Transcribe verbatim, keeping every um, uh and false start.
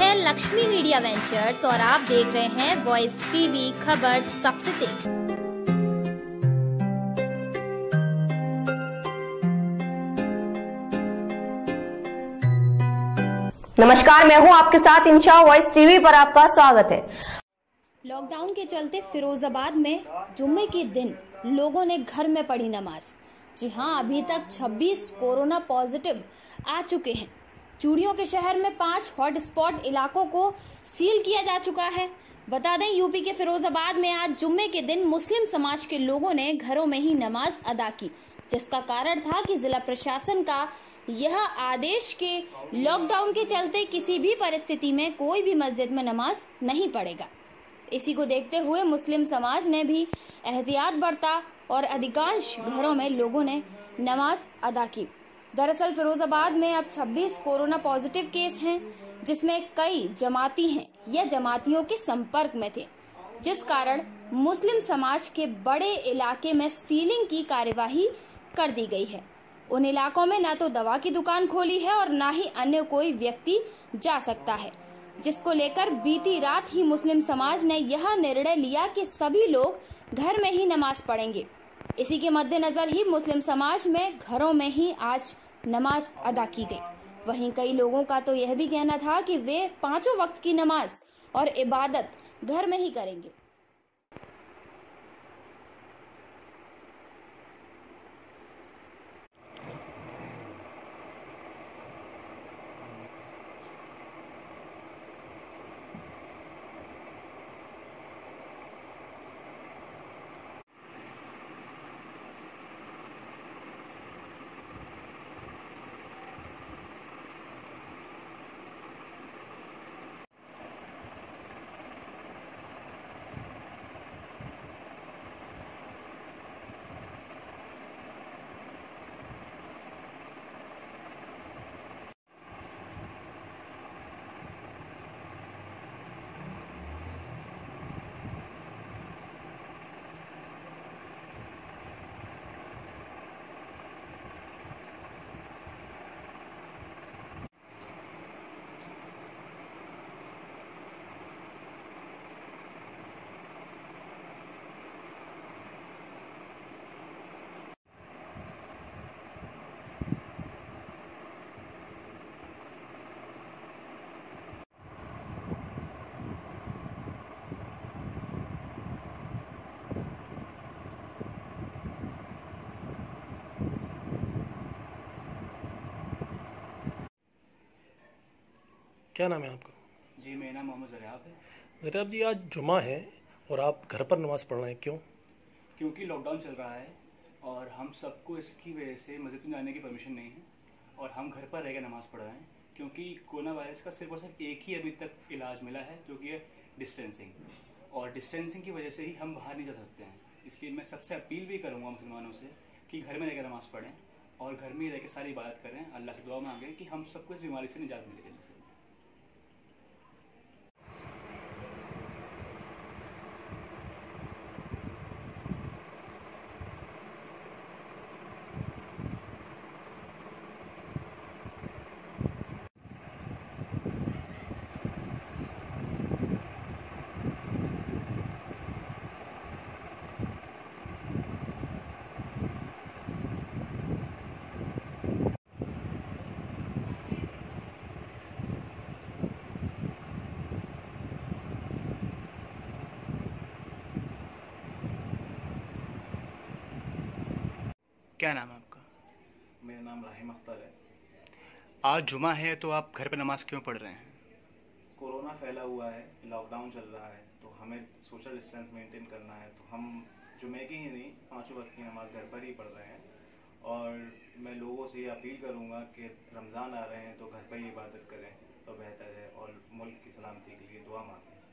है Lakshmi media ventures और आप देख रहे हैं वॉइस टीवी खबर सबसे तेज। नमस्कार, मैं हूं आपके साथ इंशा। वॉइस टीवी पर आपका स्वागत है। लॉकडाउन के चलते फिरोजाबाद में जुम्मे के दिन लोगों ने घर में पढ़ी नमाज। जी हां, अभी तक छब्बीस कोरोना पॉजिटिव आ चुके हैं। चूड़ियों के शहर में पांच हॉटस्पॉट इलाकों को सील किया जा चुका है। बता दें, यूपी के फिरोजाबाद में आज जुम्मे के दिन मुस्लिम समाज के लोगों ने घरों में ही नमाज अदा की, जिसका कारण था कि जिला प्रशासन का यह आदेश के लॉकडाउन के चलते किसी भी परिस्थिति में कोई भी मस्जिद में नमाज नहीं पढ़ेगा। इसी को देखते हुए मुस्लिम समाज ने भी एहतियात बरता और अधिकांश घरों में लोगों ने नमाज अदा की। दरअसल फिरोजाबाद में अब छब्बीस कोरोना पॉजिटिव केस हैं, जिसमें कई जमाती हैं या जमातियों के संपर्क में थे, जिस कारण मुस्लिम समाज के बड़े इलाके में सीलिंग की कार्यवाही कर दी गई है। उन इलाकों में न तो दवा की दुकान खोली है और न ही अन्य कोई व्यक्ति जा सकता है, जिसको लेकर बीती रात ही मुस्लिम समाज ने यह निर्णय लिया कि सभी लोग घर में ही नमाज पढ़ेंगे। इसी के मद्देनजर ही मुस्लिम समाज में घरों में ही आज नमाज अदा की गई। वहीं कई लोगों का तो यह भी कहना था कि वे पांचों वक्त की नमाज और इबादत घर में ही करेंगे। क्या नाम है आपका? जी, मेरा नाम मोहम्मद ज़रियाब है। ज़रियाब जी, आज जुमा है और आप घर पर नमाज़ पढ़ रहे हैं, क्यों? क्योंकि लॉकडाउन चल रहा है और हम सबको इसकी वजह से मस्जिद में जाने की परमिशन नहीं है और हम घर पर रह के नमाज़ पढ़ रहे हैं, क्योंकि कोरोना वायरस का सिर्फ और सिर्फ एक ही अभी तक इलाज मिला है, जो कि है डिस्टेंसिंग। और डिस्टेंसिंग की वजह से ही हम बाहर नहीं जा सकते हैं। इसलिए मैं सबसे अपील भी करूँगा मुसलमानों से कि घर में रह कर नमाज़ पढ़ें और घर में रह के सारी इबादत करें, अल्लाह से दुआ मांगें कि हम सबको इस बीमारी से निजात मिले जल्दी से। क्या नाम है आपका? मेरा नाम राहिम अख्तर है। आज जुमा है तो आप घर पर नमाज क्यों पढ़ रहे हैं? कोरोना फैला हुआ है, लॉकडाउन चल रहा है, तो हमें सोशल डिस्टेंस मेंटेन करना है, तो हम जुमे की ही नहीं पांचों वक्त की नमाज घर पर ही पढ़ रहे हैं। और मैं लोगों से ये अपील करूंगा कि रमज़ान आ रहे हैं तो घर पर ही इबादत करें तो बेहतर है और मुल्क की सलामती के लिए दुआ मांगें।